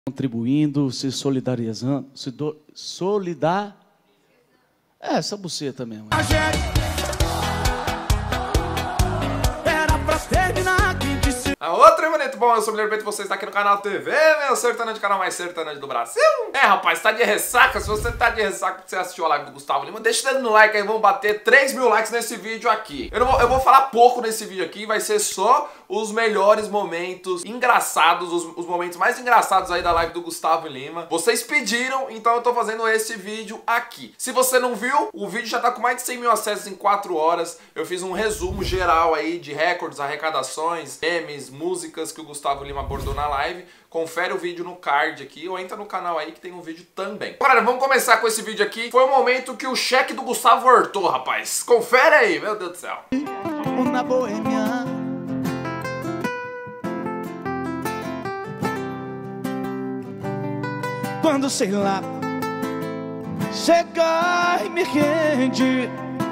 Contribuindo, se solidarizando, essa buceta mesmo. Era pra terminar quem disse. A outra, bonito, bom, eu sou o Guilherme Bento, você está aqui no canal TV, meu sertanejo, canal mais sertanejo do Brasil. Rapaz, tá de ressaca? Se você tá de ressaca porque você assistiu a live do Gustavo Lima, deixa o dedo no like aí, vamos bater 3.000 likes nesse vídeo aqui. Eu vou falar pouco nesse vídeo aqui, vai ser só os melhores momentos engraçados, os momentos mais engraçados aí da live do Gustavo Lima. Vocês pediram, então eu tô fazendo esse vídeo aqui. Se você não viu, o vídeo já tá com mais de 100.000 acessos em 4 horas. Eu fiz um resumo geral aí de recordes, arrecadações, memes, músicas que o Gustavo Lima abordou na live. Confere o vídeo no card aqui ou entra no canal aí que tem um vídeo também. Galera, vamos começar com esse vídeo aqui. Foi o momento que o cheque do Gustavo voltou, rapaz. Confere aí, meu Deus do céu. Uma boêmia. Quando sei lá chega e me rende.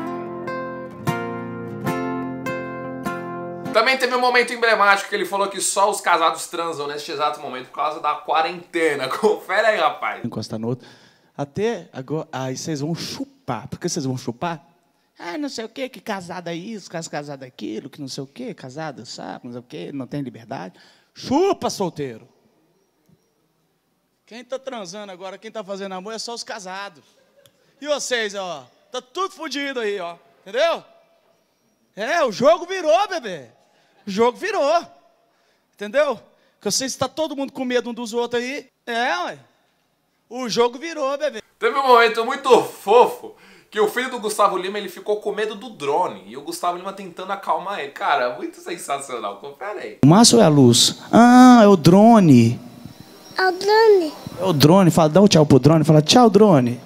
Também teve um momento emblemático que ele falou que só os casados transam neste exato momento por causa da quarentena. Confere aí, rapaz. Encostar no outro. Até agora, aí vocês vão chupar. Por que vocês vão chupar? Ah, não sei o quê, que casada é isso, casada é aquilo, que não sei o quê, casada, sabe, não sei o quê, não tem liberdade. Chupa, solteiro. Quem tá transando agora, quem tá fazendo amor é só os casados. E vocês, ó, tá tudo fodido aí, ó, entendeu? É, o jogo virou, bebê. O jogo virou. Entendeu? Que vocês está todo mundo com medo um dos outros aí. É, ué. O jogo virou, bebê. Teve um momento muito fofo que o filho do Gustavo Lima, ele ficou com medo do drone. E o Gustavo Lima tentando acalmar ele. Cara, muito sensacional. Confere aí. O Márcio é a luz. Ah, é o drone. É o drone. É o drone. Fala, dá um tchau pro drone. Fala, tchau, drone.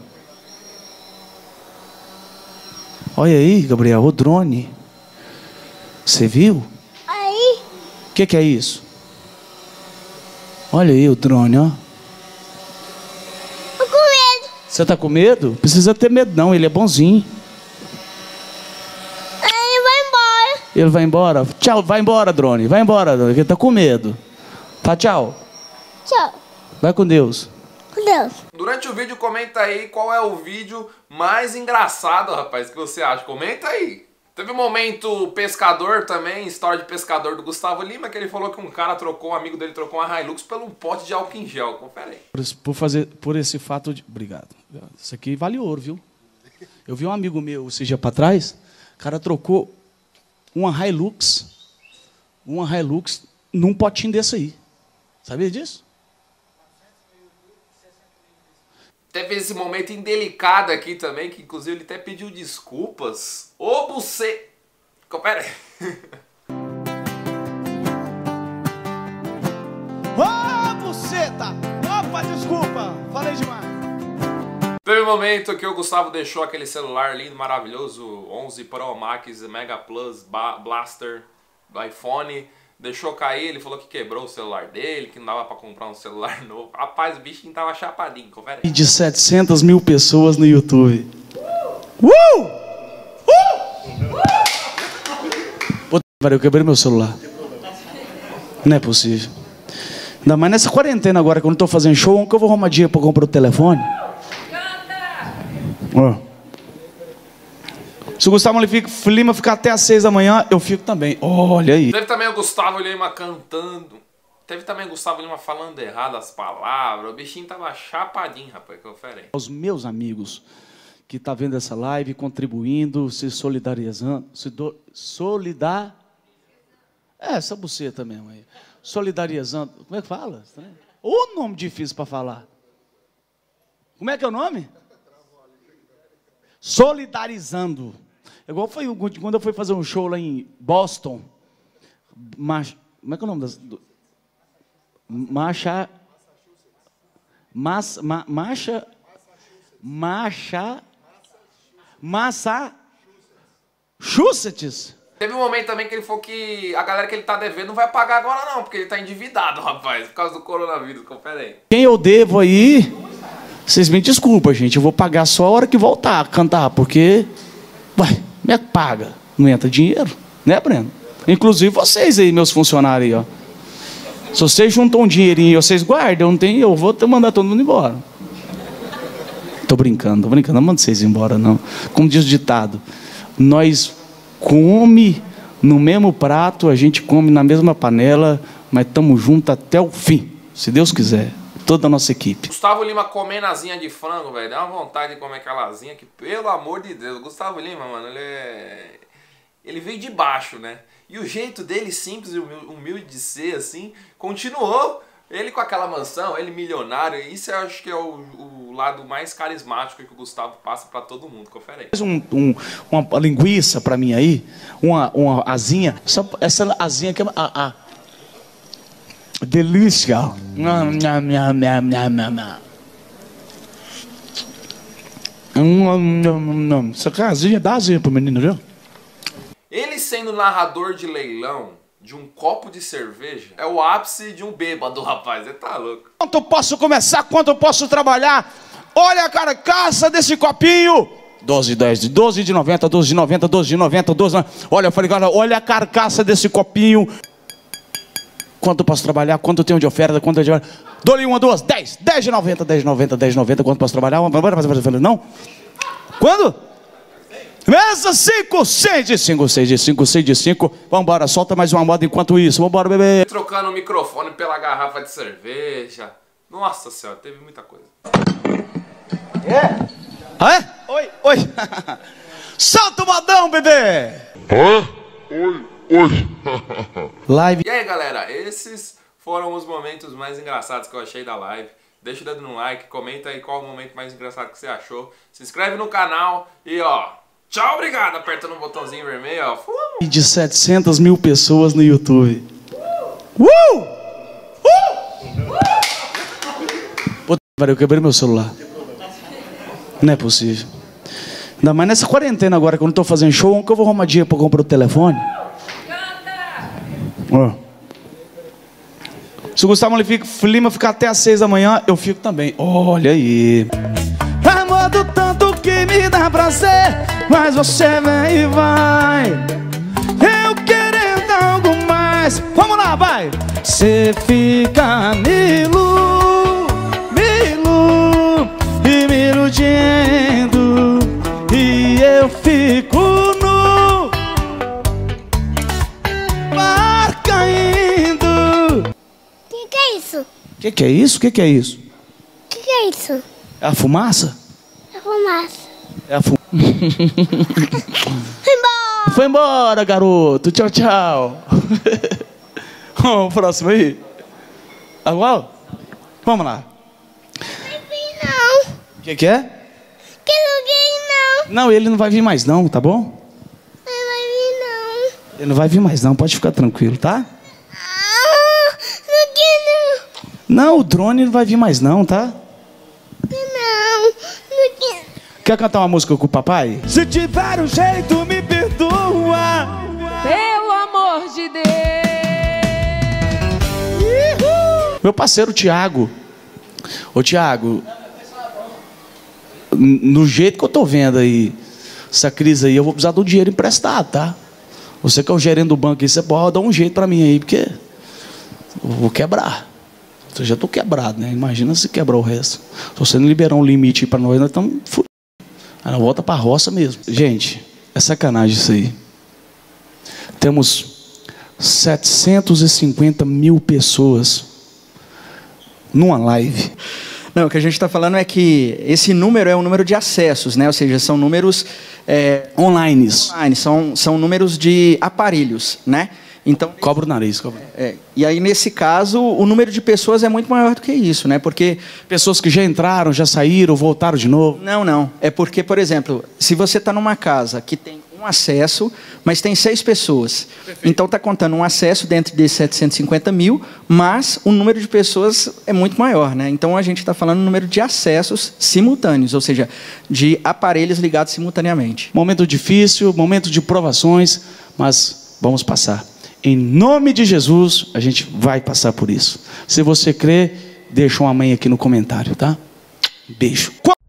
Olha aí, Gabriel, o drone. Você viu? Aí. O que é isso? Olha aí o drone, ó. Tô com medo. Você tá com medo? Precisa ter medo não, ele é bonzinho. Aí vai embora. Ele vai embora? Tchau, vai embora, drone. Vai embora, drone, ele tá com medo. Tá, tchau. Tchau. Vai com Deus. Com Deus. Durante o vídeo, comenta aí qual é o vídeo mais engraçado, rapaz, que você acha. Comenta aí. Teve um momento pescador também, história de pescador do Gustavo Lima, que ele falou que um amigo dele trocou uma Hilux pelo um pote de álcool em gel. Confere aí. Por esse fato de... Obrigado. Isso aqui vale ouro, viu? Eu vi um amigo meu, esse dia para trás, o cara trocou uma Hilux num potinho desse aí. Sabia disso? Teve esse momento indelicado aqui também, que inclusive ele até pediu desculpas. Ô, você... Confere aí. Ô, buceta! Opa, desculpa. Falei demais. Teve um momento que o Gustavo deixou aquele celular lindo, maravilhoso, 11 Pro Max Mega Plus Blaster do iPhone. Deixou cair, ele falou que quebrou o celular dele, que não dava pra comprar um celular novo. Rapaz, o bichinho tava chapadinho, confere aí. E de 700 mil pessoas no YouTube. Eu quebrei meu celular. Não é possível. Ainda mais nessa quarentena agora, que eu não tô fazendo show, onde que eu vou arrumar dinheiro pra comprar o telefone? Ó. Se o Gustavo Lima ficar até às 6 da manhã, eu fico também. Olha aí. Teve também o Gustavo Lima cantando. Teve também o Gustavo Lima falando errado as palavras. O bichinho tava chapadinho, rapaz. Confere aí. Aos meus amigos que estão vendo essa live, contribuindo, se solidarizando. Essa buceta mesmo aí. Solidarizando. Como é que fala? Ô nome difícil para falar. Como é que é o nome? Solidarizando. Igual foi quando eu fui fazer um show lá em Boston. Como é que é o nome das... Massachusetts. Teve um momento também que ele falou que a galera que ele tá devendo não vai pagar agora não, porque ele tá endividado, rapaz, por causa do coronavírus. Confere aí. Quem eu devo aí, vocês me desculpem, gente, eu vou pagar só a hora que voltar a cantar, porque... Vai, me paga, não entra dinheiro, né, Breno? Inclusive vocês aí, meus funcionários aí, ó. Se vocês juntam um dinheirinho e vocês guardam, eu não tenho, eu vou mandar todo mundo embora. Tô brincando, não mando vocês embora não. Como diz o ditado, nós come no mesmo prato, a gente come na mesma panela, mas estamos juntos até o fim, se Deus quiser. Toda a nossa equipe. Gustavo Lima comendo asinha de frango, velho. Dá uma vontade de comer aquela asinha que, pelo amor de Deus, Gustavo Lima, mano, ele veio de baixo, né? E o jeito dele simples e humilde de ser, assim, continuou. Ele com aquela mansão, ele milionário, isso eu acho que é o lado mais carismático que o Gustavo passa pra todo mundo. Confere aí. Uma linguiça pra mim aí, uma asinha, essa asinha aqui é delícia. Essa casinha dá asinha pro menino, viu? Ele sendo narrador de leilão de um copo de cerveja é o ápice de um bêbado, rapaz. Você tá louco. Quanto eu posso começar? Quanto eu posso trabalhar? Olha a carcaça desse copinho. 12 de 90, 12 de 90, 12 de 90, 12. Olha, eu falei, cara, olha a carcaça desse copinho. Quanto eu posso trabalhar? Quanto eu tenho de oferta? Quanto eu de... Dou-lhe uma, duas, 10. 10 de 90, 10 de 90, 10 de 90. Quanto eu posso trabalhar? Não? Quando? Mesa 5, 6 de 5, 6 de 5, 6 de 5. Vambora, solta mais uma moda enquanto isso. Vambora, bebê. Trocando o microfone pela garrafa de cerveja. Nossa senhora, teve muita coisa. Ah, é? Oi. Solta o modão, bebê. Oi. Live. E aí, galera, esses foram os momentos mais engraçados que eu achei da live. Deixa o dedo no like, comenta aí qual o momento mais engraçado que você achou. Se inscreve no canal e ó, tchau, obrigado. Aperta no botãozinho vermelho, ó. De 700 mil pessoas no YouTube. Puta, eu quebrei meu celular. Não é possível. Ainda mais nessa quarentena agora, que eu não tô fazendo show, onde que eu vou arrumar dinheiro pra comprar o telefone? Se o Gustavo Lima ficar até às 6 da manhã, eu fico também. Olha aí. Amor do tanto que me dá prazer, mas você vem e vai. Eu querendo algo mais. Vamos lá, vai. Você fica me iludindo, e eu fico no mar caindo. Que é isso? Que é isso? Que é isso? Que é isso? É a fumaça? É fumaça. É a fumaça. Foi embora. Foi embora, garoto. Tchau, tchau. Vamos, próximo aí. Agora? Vamos lá. Não vem não. O que é? Que não vem não. Não, ele não vai vir mais não, tá bom? Não vai vir não. Ele não vai vir mais não, pode ficar tranquilo, tá? Não quer não. Não, o drone não vai vir mais não, tá? Não quer. Quer cantar uma música com o papai? Se tiver um jeito, me perdoa. Pelo amor de Deus. Meu parceiro Thiago. Ô Thiago, no jeito que eu tô vendo aí, essa crise aí, eu vou precisar do dinheiro emprestado, tá? Você que é o gerente do banco aí, você pode dar um jeito pra mim aí, porque eu vou quebrar. Eu já tô quebrado, né? Imagina se quebrar o resto. Se você não liberar um limite aí pra nós estamos fodidos. Aí nós volta pra roça mesmo. Gente, é sacanagem isso aí. Temos 750 mil pessoas numa live. Não, o que a gente está falando é que esse número é um número de acessos, né? Ou seja, são números online, são números de aparelhos, né? Então, cobra o nariz, cobra. E aí, nesse caso, o número de pessoas é muito maior do que isso, né? Porque pessoas que já entraram, já saíram, voltaram de novo. Não. É porque, por exemplo, se você está numa casa que tem um acesso, mas tem 6 pessoas. Perfeito. Então está contando um acesso dentro de 750 mil, mas o número de pessoas é muito maior, né? Então a gente está falando do número de acessos simultâneos, ou seja, de aparelhos ligados simultaneamente. Momento difícil, momento de provações, mas vamos passar. Em nome de Jesus, a gente vai passar por isso. Se você crê, deixa um amém aqui no comentário, tá? Beijo.